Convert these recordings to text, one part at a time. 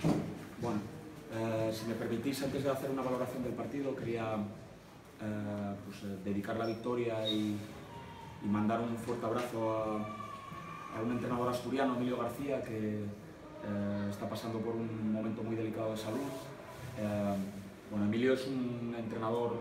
Bueno, si me permitís, antes de hacer una valoración del partido, quería dedicar la victoria y mandar un fuerte abrazo a un entrenador asturiano, Emilio García, que está pasando por un momento muy delicado de salud. Bueno, Emilio es un entrenador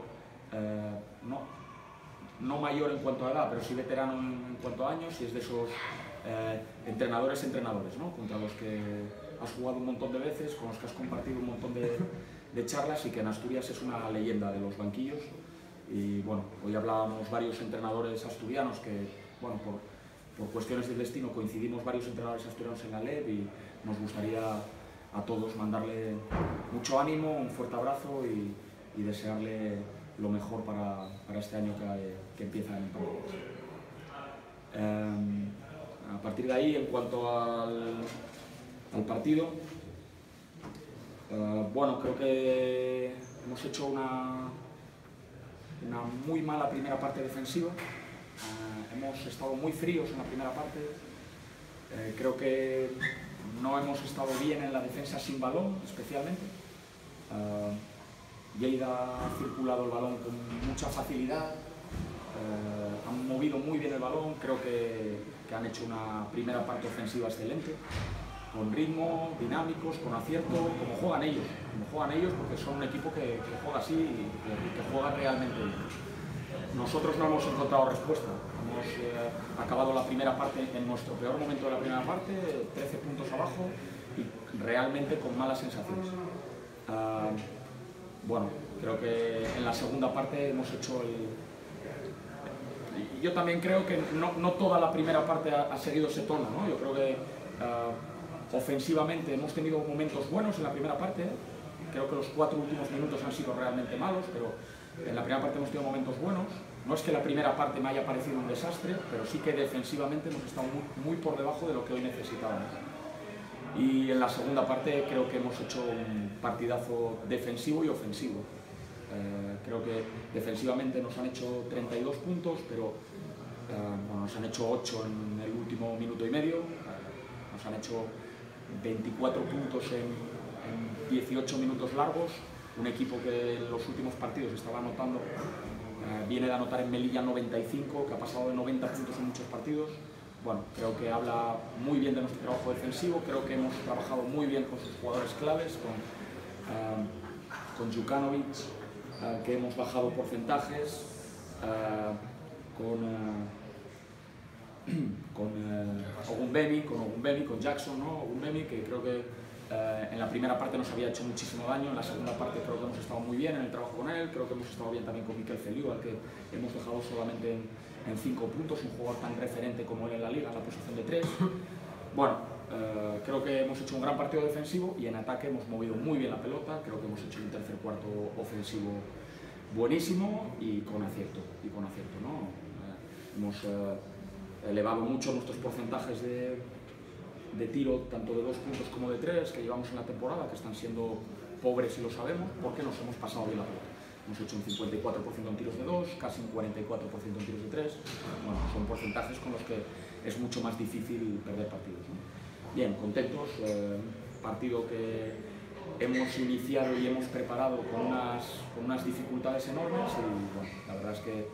no mayor en cuanto a edad, pero sí veterano en cuanto a años, y es de esos entrenadores, ¿no? Contra los que has jugado un montón de veces, con los que has compartido un montón de charlas, y que en Asturias es una leyenda de los banquillos. Y bueno, hoy hablábamos varios entrenadores asturianos que, bueno, por cuestiones del destino coincidimos varios entrenadores asturianos en la LEB, y nos gustaría a todos mandarle mucho ánimo, un fuerte abrazo y desearle lo mejor para este año que empieza en Pamplona. A partir de ahí, en cuanto al partido, bueno, creo que hemos hecho una muy mala primera parte defensiva. Hemos estado muy fríos en la primera parte. Creo que no hemos estado bien en la defensa sin balón, especialmente. Lleida ha circulado el balón con mucha facilidad, han movido muy bien el balón. Creo que han hecho una primera parte ofensiva excelente, con ritmo, dinámicos, con acierto, como juegan ellos, porque son un equipo que juega así y que juega realmente bien. Nosotros no hemos encontrado respuesta. Hemos acabado la primera parte en nuestro peor momento de la primera parte, 13 puntos abajo y realmente con malas sensaciones. Bueno, creo que en la segunda parte hemos hecho Yo también creo que no toda la primera parte ha seguido ese tono, ¿no? Yo creo que ofensivamente hemos tenido momentos buenos en la primera parte. Creo que los 4 últimos minutos han sido realmente malos, pero en la primera parte hemos tenido momentos buenos. No es que la primera parte me haya parecido un desastre, pero sí que defensivamente hemos estado muy por debajo de lo que hoy necesitábamos. Y en la segunda parte creo que hemos hecho un partidazo defensivo y ofensivo. Creo que defensivamente nos han hecho 32 puntos, pero nos han hecho 8 en el último minuto y medio. Nos han hecho 24 puntos en 18 minutos largos. Un equipo que en los últimos partidos estaba anotando, viene de anotar en Melilla 95, que ha pasado de 90 puntos en muchos partidos. Bueno, creo que habla muy bien de nuestro trabajo defensivo. Creo que hemos trabajado muy bien con sus jugadores claves, con Jukanovic, que hemos bajado porcentajes, con Ogunbemi, con Jackson, ¿no? Ogunbemi, que creo que en la primera parte nos había hecho muchísimo daño. En la segunda parte creo que hemos estado muy bien en el trabajo con él. Creo que hemos estado bien también con Miquel Feliu, al que hemos dejado solamente en 5 puntos, un jugador tan referente como él en la liga, en la posición de 3. Bueno, creo que hemos hecho un gran partido defensivo, y en ataque hemos movido muy bien la pelota. Creo que hemos hecho un tercer cuarto ofensivo buenísimo y con acierto, ¿no? Hemos elevado mucho nuestros porcentajes de tiro, tanto de 2 puntos como de 3, que llevamos en la temporada, que están siendo pobres y lo sabemos, porque nos hemos pasado bien la pelota. Hemos hecho un 54% en tiros de 2, casi un 44% en tiros de 3. Bueno, son porcentajes con los que es mucho más difícil perder partidos, ¿no? Bien, contentos. Partido que hemos iniciado y hemos preparado con unas dificultades enormes, y bueno, la verdad es que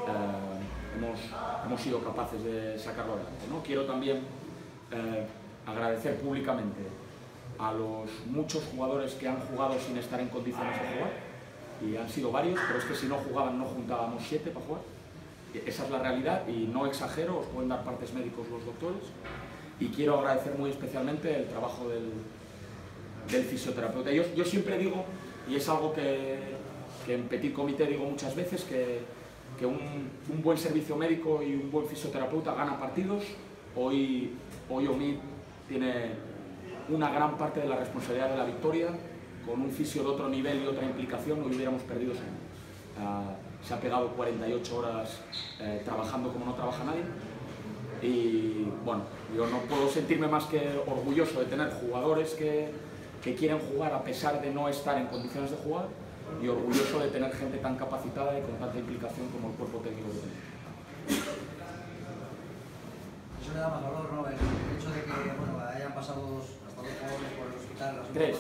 hemos sido capaces de sacarlo adelante, ¿no? Quiero también agradecer públicamente a los muchos jugadores que han jugado sin estar en condiciones de jugar, y han sido varios, pero es que si no jugaban no juntábamos 7 para jugar. Esa es la realidad, y no exagero, os pueden dar partes médicos los doctores. Y quiero agradecer muy especialmente el trabajo del fisioterapeuta. Yo siempre digo, y es algo que en Petit Comité digo muchas veces, que un buen servicio médico y un buen fisioterapeuta gana partidos. Hoy Omid tiene una gran parte de la responsabilidad de la victoria. Con un fisio de otro nivel y otra implicación no hubiéramos perdido. Se ha pegado 48 horas trabajando como no trabaja nadie. Y bueno, yo no puedo sentirme más que orgulloso de tener jugadores que quieren jugar a pesar de no estar en condiciones de jugar, y orgulloso de tener gente tan capacitada y con tanta implicación como el cuerpo técnico que tenemos. Eso le da más valor, ¿no? El hecho de que hayan pasado hasta 2 jugadores por el hospital, las Tres.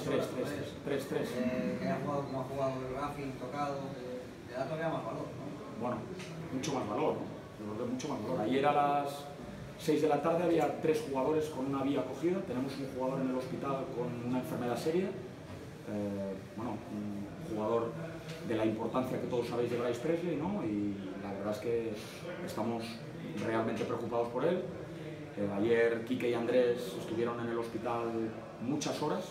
Que ha jugado como ha jugado el Racing, tocado, le da todavía más valor, ¿no? Bueno, mucho más valor, ¿no? Mucho más valor. Ayer a las 6 de la tarde había 3 jugadores con una vía cogida. Tenemos un jugador en el hospital con una enfermedad seria. Bueno, un jugador de la importancia que todos sabéis de Bryce Presley, ¿no? Y la verdad es que estamos realmente preocupados por él. Ayer Quique y Andrés estuvieron en el hospital muchas horas.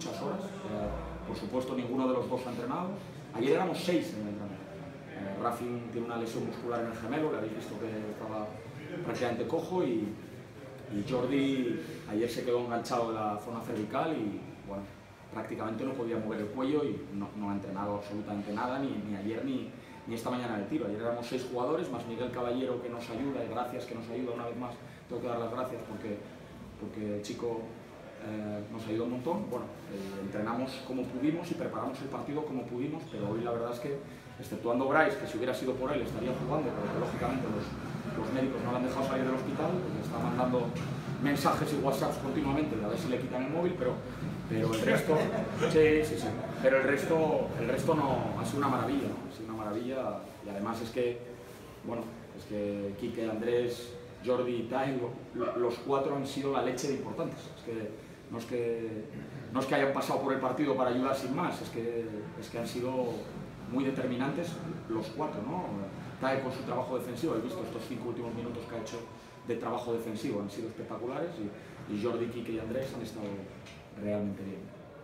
Por supuesto, ninguno de los dos ha entrenado. Ayer éramos 6 en el entrenamiento. Racing tiene una lesión muscular en el gemelo, le habéis visto que estaba prácticamente cojo, y Jordi ayer se quedó enganchado en la zona cervical y bueno, prácticamente no podía mover el cuello y no ha entrenado absolutamente nada, ni ayer ni esta mañana en el tiro. Ayer éramos 6 jugadores, más Miguel Caballero, que nos ayuda, y gracias, que nos ayuda una vez más. Tengo que dar las gracias porque el chico nos ayudó un montón. Bueno, entrenamos como pudimos y preparamos el partido como pudimos, pero hoy la verdad es que, exceptuando Bryce, que si hubiera sido por él estaría jugando, pero lógicamente los médicos no le han dejado salir del hospital, le están mandando mensajes y WhatsApps continuamente de a ver si le quitan el móvil, pero el resto, sí, pero el resto no, ha sido una maravilla, ¿no? Ha sido una maravilla, y además es que, bueno, es que Quique, Andrés, Jordi y Tai, los 4 han sido la leche de importantes. Es que no es que hayan pasado por el partido para ayudar sin más, es que han sido muy determinantes los 4, ¿no? Tai con su trabajo defensivo, he visto estos 5 últimos minutos que ha hecho de trabajo defensivo, han sido espectaculares, y Jordi, Quique y Andrés han estado realmente bien.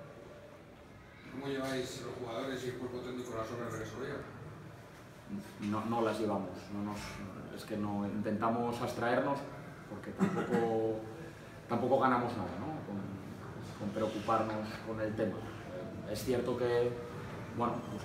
¿Cómo lleváis los jugadores y el cuerpo técnico las horas de resolver? No las llevamos, es que no intentamos abstraernos porque tampoco ganamos nada, ¿no? con preocuparnos con el tema. Es cierto que, bueno, pues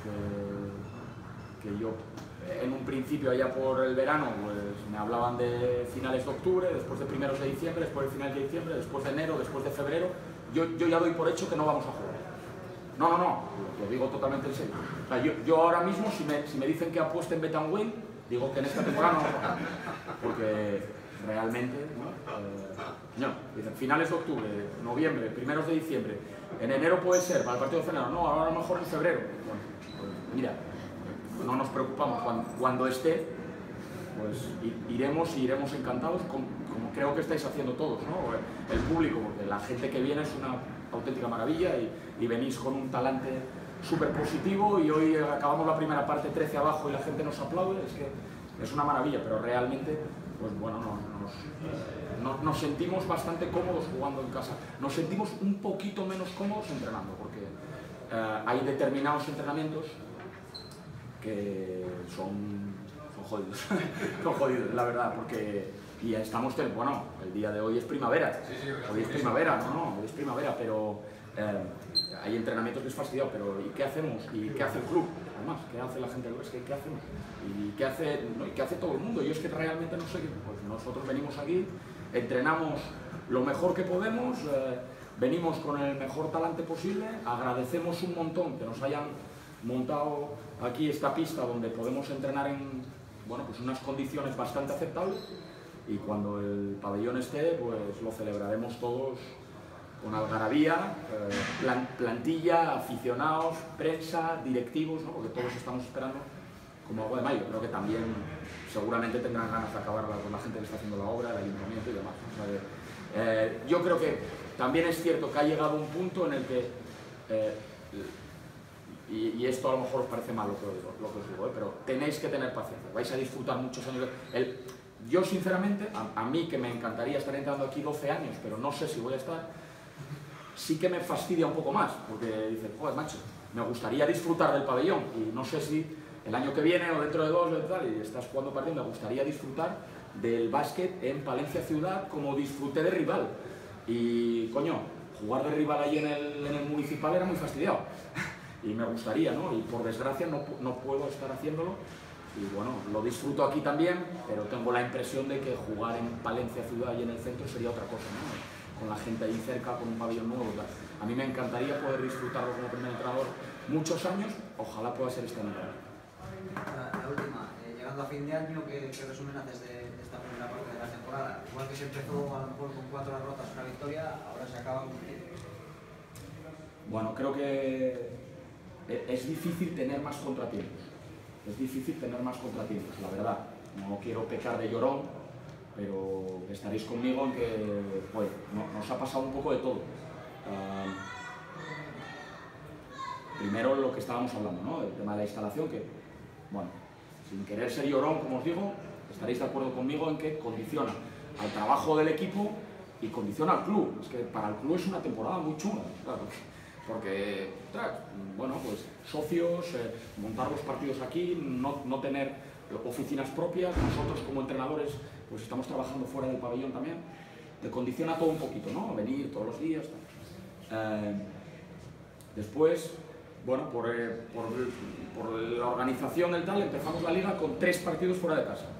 que yo en un principio, allá por el verano, pues me hablaban de finales de octubre, después de primeros de diciembre, después de finales de diciembre, después de enero, después de febrero. Yo ya doy por hecho que no vamos a jugar. No, lo digo totalmente en serio. O sea, yo ahora mismo, si me dicen que apueste en Bet & Win, digo que en esta temporada no vamos a jugar. Porque realmente, ¿no? Dicen finales de octubre, noviembre, primeros de diciembre, en enero puede ser, para el partido de febrero, no, ahora a lo mejor en febrero. Bueno, pues mira, no nos preocupamos, cuando esté, pues iremos encantados, como creo que estáis haciendo todos, ¿no? El público, porque la gente que viene es una auténtica maravilla, y venís con un talante súper positivo, y hoy acabamos la primera parte 13 abajo y la gente nos aplaude. Es que es una maravilla, pero realmente, pues bueno, nos sentimos bastante cómodos jugando en casa. Nos sentimos un poquito menos cómodos entrenando, porque hay determinados entrenamientos que son jodidos, son jodidos, la verdad, porque y estamos, bueno, el día de hoy es primavera, hoy es primavera, hoy es primavera, pero hay entrenamientos que es fastidiado, pero ¿y qué hacemos? ¿Y qué hace el club? Además, ¿qué hace la gente del Huesca? ¿Qué hacemos? ¿Y qué hace todo el mundo? Yo es que realmente no sé, pues nosotros venimos aquí, entrenamos lo mejor que podemos, venimos con el mejor talante posible, agradecemos un montón que nos hayan montado aquí esta pista donde podemos entrenar en, bueno, pues unas condiciones bastante aceptables, y cuando el pabellón esté, pues lo celebraremos todos con algarabía, plantilla, aficionados, prensa, directivos, ¿no? Porque todos estamos esperando como agua de mayo. Creo que también seguramente tendrán ganas de acabarla con la gente que está haciendo la obra, el ayuntamiento y demás. O sea, yo creo que también es cierto que ha llegado un punto en el que y esto a lo mejor os parece mal lo que os digo, pero tenéis que tener paciencia, vais a disfrutar muchos años. Yo sinceramente, a mí que me encantaría estar entrando aquí 12 años, pero no sé si voy a estar, sí que me fastidia un poco más, porque dices, joder, macho, me gustaría disfrutar del pabellón, y no sé si el año que viene o dentro de 2 o tal, y estás jugando partido, me gustaría disfrutar del básquet en Palencia Ciudad como disfruté de Rival. Y, coño, jugar de Rival ahí en el municipal era muy fastidiado. Y me gustaría, ¿no? Y por desgracia no puedo estar haciéndolo. Y bueno, lo disfruto aquí también, pero tengo la impresión de que jugar en Palencia Ciudad y en el centro sería otra cosa, ¿no? Con la gente ahí cerca, con un pabellón nuevo. A mí me encantaría poder disfrutarlo como primer entrenador muchos años, ojalá pueda ser este año. La última, llegando a fin de año, ¿qué resumen haces de esta primera parte de la temporada? Igual que se empezó a lo mejor con 4 derrotas, una victoria, ahora se acaba con 10. Bueno, creo que es difícil tener más contratiempos. Es difícil tener más contratiempos, la verdad. No quiero pecar de llorón, pero estaréis conmigo en que pues, nos ha pasado un poco de todo. Primero lo que estábamos hablando, ¿no? El tema de la instalación, que, bueno, sin querer ser llorón, como os digo, estaréis de acuerdo conmigo en que condiciona al trabajo del equipo y condiciona al club. Es que para el club es una temporada muy chunga, claro, porque bueno, pues socios, montar los partidos aquí, no tener oficinas propias, nosotros como entrenadores pues estamos trabajando fuera del pabellón también, te condiciona todo un poquito, ¿no? Venir todos los días, después, bueno, por la organización del tal, empezamos la liga con 3 partidos fuera de casa.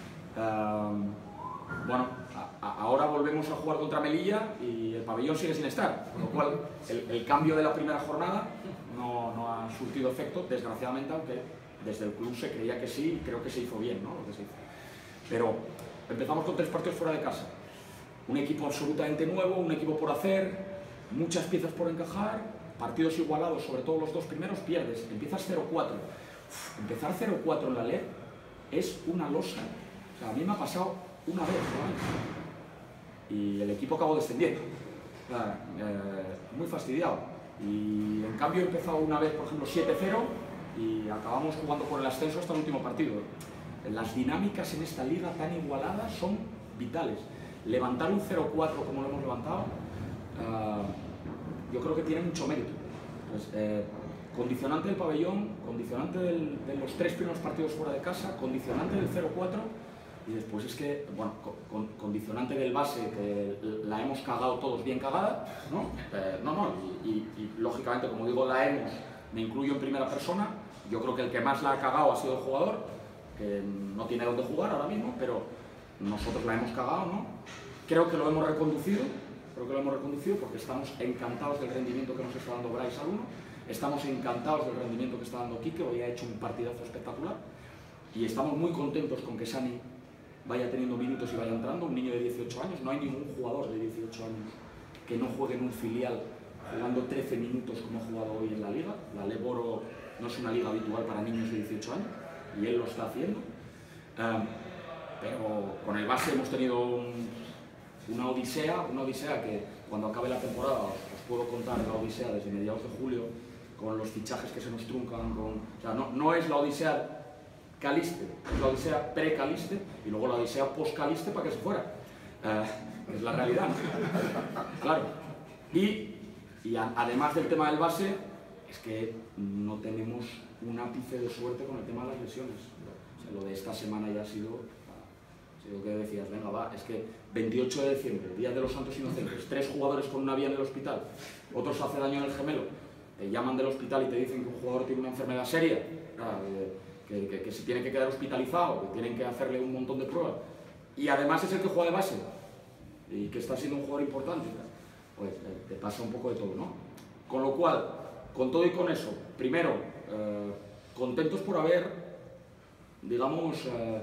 Bueno, ahora volvemos a jugar contra Melilla y el pabellón sigue sin estar, con lo cual el cambio de la primera jornada no ha surtido efecto, desgraciadamente, aunque desde el club se creía que sí y creo que se hizo bien, ¿no? Lo que se hizo. Pero empezamos con 3 partidos fuera de casa, un equipo absolutamente nuevo, un equipo por hacer, muchas piezas por encajar, partidos igualados, sobre todo los 2 primeros, pierdes, empiezas 0-4. Empezar 0-4 en la LED es una losa. O sea, a mí me ha pasado una vez, ¿no? Y el equipo acabó descendiendo. O sea, muy fastidiado. Y en cambio he empezado una vez, por ejemplo, 7-0 y acabamos jugando por el ascenso hasta el último partido. Las dinámicas en esta liga tan igualada son vitales. Levantar un 0-4 como lo hemos levantado, yo creo que tiene mucho mérito. Pues, condicionante del pabellón, condicionante de los 3 primeros partidos fuera de casa, condicionante del 0-4 y después es que, bueno, condicionante del base, que la hemos cagado todos bien cagada, ¿no? Y lógicamente, como digo, la hemos, me incluyo en primera persona, yo creo que el que más la ha cagado ha sido el jugador, que no tiene dónde jugar ahora mismo, pero nosotros la hemos cagado, ¿no? Creo que lo hemos reconducido. Creo que lo hemos reconducido porque estamos encantados del rendimiento que nos está dando Bryce al 1, estamos encantados del rendimiento que está dando Quique, hoy ha hecho un partidazo espectacular y estamos muy contentos con que Sani vaya teniendo minutos y vaya entrando, un niño de 18 años, no hay ningún jugador de 18 años que no juegue en un filial jugando 13 minutos como ha jugado hoy en la liga. La Leboro no es una liga habitual para niños de 18 años y él lo está haciendo, pero con el base hemos tenido una odisea que cuando acabe la temporada os puedo contar la odisea desde mediados de julio, con los fichajes que se nos truncan, o sea, no es la odisea Caliste, es la odisea pre-Caliste y luego la odisea post-Caliste para que se fuera. Es la realidad, ¿no? Claro. Y además del tema del base, es que no tenemos un ápice de suerte con el tema de las lesiones. O sea, lo de esta semana ya ha sido que decías, venga, va, es que 28 de diciembre, Día de los Santos Inocentes, 3 jugadores con una vía en el hospital, otros hace daño en el gemelo, te llaman del hospital y te dicen que un jugador tiene una enfermedad seria, que se tiene que quedar hospitalizado, que tienen que hacerle un montón de pruebas, y además es el que juega de base, y que está siendo un jugador importante, pues te pasa un poco de todo, ¿no? Con lo cual, con todo y con eso, primero, contentos por haber, digamos,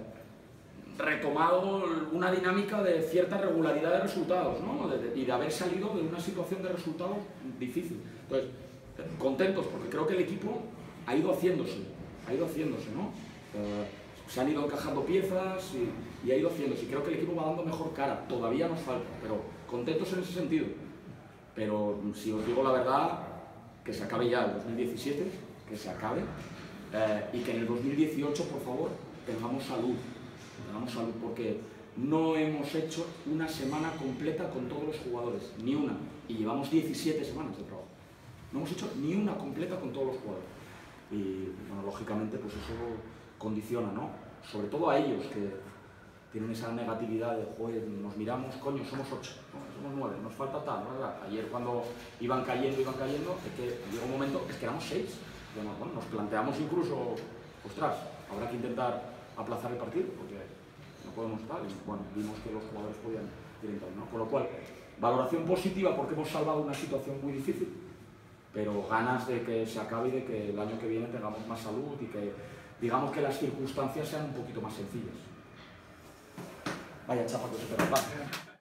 retomado una dinámica de cierta regularidad de resultados, ¿no? Y de haber salido de una situación de resultados difícil. Entonces, contentos porque creo que el equipo ha ido haciéndose, ¿no? Se han ido encajando piezas y ha ido haciéndose. Y creo que el equipo va dando mejor cara. Todavía nos falta, pero contentos en ese sentido. Pero si os digo la verdad, que se acabe ya el 2017, que se acabe, y que en el 2018, por favor, tengamos salud, porque no hemos hecho una semana completa con todos los jugadores, ni una, y llevamos 17 semanas de trabajo. No hemos hecho ni una completa con todos los jugadores. Y, bueno, lógicamente, pues eso condiciona, ¿no? Sobre todo a ellos, que tienen esa negatividad de, joder, nos miramos, coño, somos 8, somos 9, nos falta tal, ¿verdad? Ayer cuando iban cayendo, es que llegó un momento, es que éramos 6. Bueno, nos planteamos incluso, ostras, habrá que intentar aplazar el partido, porque no podemos estar, y bueno, vimos que los jugadores podían ir entrando, ¿no? Con lo cual, valoración positiva porque hemos salvado una situación muy difícil, pero ganas de que se acabe y de que el año que viene tengamos más salud y que, digamos, que las circunstancias sean un poquito más sencillas. Vaya chapa que se te va.